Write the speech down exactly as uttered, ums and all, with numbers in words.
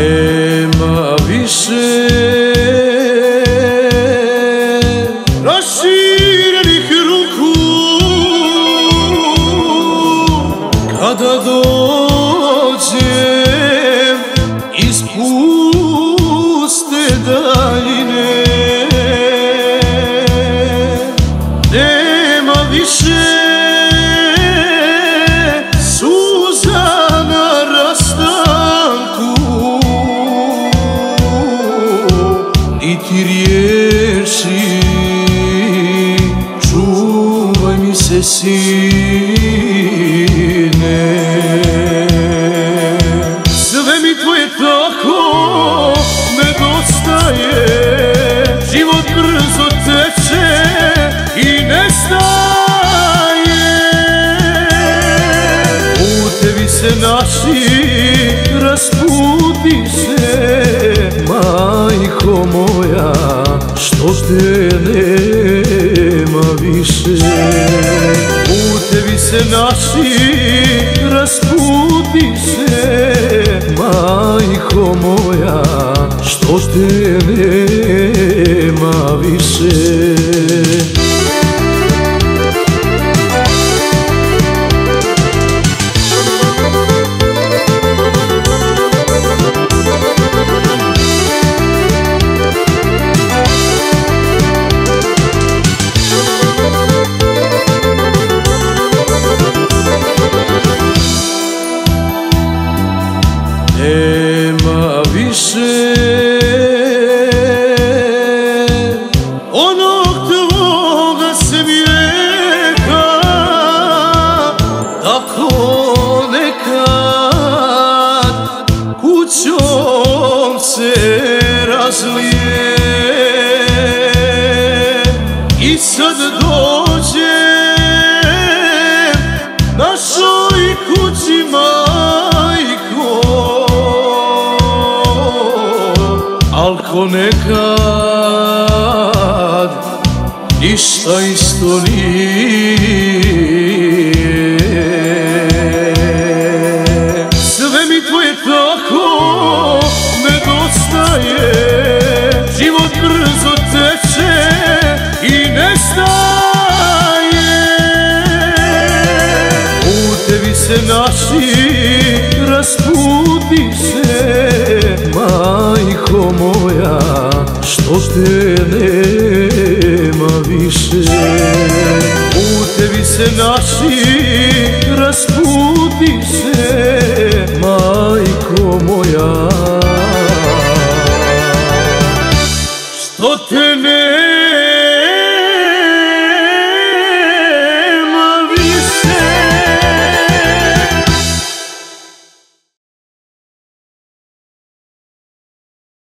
nema više raširenih ruku kada dođem iz puste daljine. Nema više suza na rastanku, niti riječi čuvaj mi se sine. Sve mi tvoje tako nedostaje, život brzo teče i nestaje. Putevi se naši raspudiše, majko moja, što te nema više. Putevi se naši raspudiše, majko moja, što te nema više. Nema više onog tvoga smijeka, tako nekad kućom se razlije. I sad dođem našoj kući, majko, al ko nekad ništa isto nije. Sve mi tvoje tako nedostaje, život brzo teče i nestaje. Putevi se naši raspudiše, majko moja, što te nema više. Putevi se naši raspudiše,